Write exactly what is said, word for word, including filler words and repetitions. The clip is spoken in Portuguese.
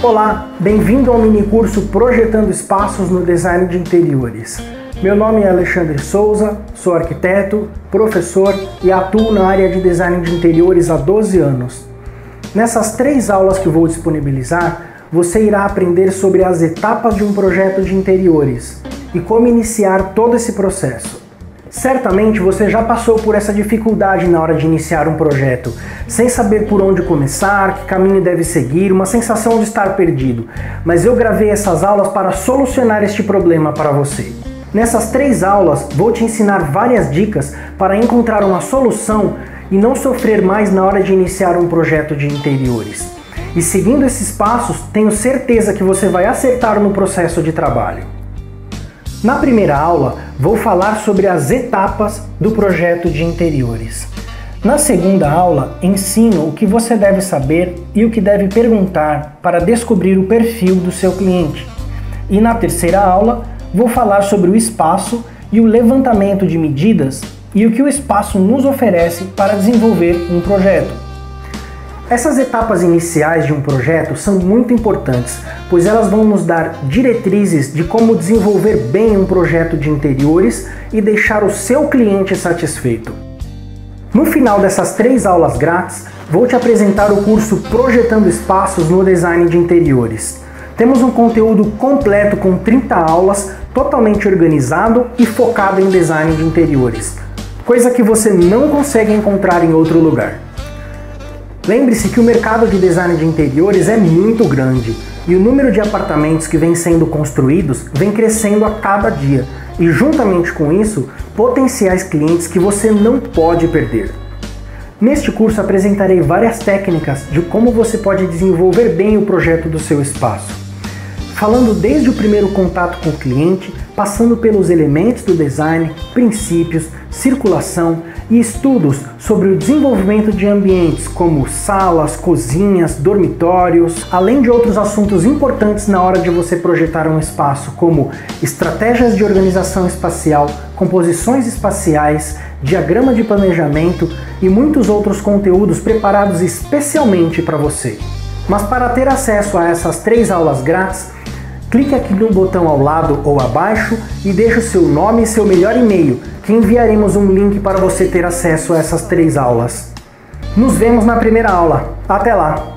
Olá, bem-vindo ao minicurso Projetando Espaços no Design de Interiores. Meu nome é Alexandre Souza, sou arquiteto, professor e atuo na área de design de interiores há doze anos. Nessas três aulas que vou disponibilizar, você irá aprender sobre as etapas de um projeto de interiores e como iniciar todo esse processo. Certamente você já passou por essa dificuldade na hora de iniciar um projeto, sem saber por onde começar, que caminho deve seguir, uma sensação de estar perdido. Mas eu gravei essas aulas para solucionar este problema para você. Nessas três aulas vou te ensinar várias dicas para encontrar uma solução e não sofrer mais na hora de iniciar um projeto de interiores. E seguindo esses passos, tenho certeza que você vai acertar no processo de trabalho. Na primeira aula, vou falar sobre as etapas do projeto de interiores. Na segunda aula, ensino o que você deve saber e o que deve perguntar para descobrir o perfil do seu cliente. E na terceira aula, vou falar sobre o espaço e o levantamento de medidas e o que o espaço nos oferece para desenvolver um projeto. Essas etapas iniciais de um projeto são muito importantes, pois elas vão nos dar diretrizes de como desenvolver bem um projeto de interiores e deixar o seu cliente satisfeito. No final dessas três aulas grátis, vou te apresentar o curso Projetando Espaços no Design de Interiores. Temos um conteúdo completo com trinta aulas, totalmente organizado e focado em design de interiores, coisa que você não consegue encontrar em outro lugar. Lembre-se que o mercado de design de interiores é muito grande e o número de apartamentos que vem sendo construídos vem crescendo a cada dia e, juntamente com isso, potenciais clientes que você não pode perder. Neste curso apresentarei várias técnicas de como você pode desenvolver bem o projeto do seu espaço, falando desde o primeiro contato com o cliente, passando pelos elementos do design, princípios, circulação e estudos sobre o desenvolvimento de ambientes como salas, cozinhas, dormitórios, além de outros assuntos importantes na hora de você projetar um espaço, como estratégias de organização espacial, composições espaciais, diagrama de planejamento e muitos outros conteúdos preparados especialmente para você. Mas para ter acesso a essas três aulas grátis, clique aqui no botão ao lado ou abaixo e deixe o seu nome e seu melhor e-mail, que enviaremos um link para você ter acesso a essas três aulas. Nos vemos na primeira aula. Até lá!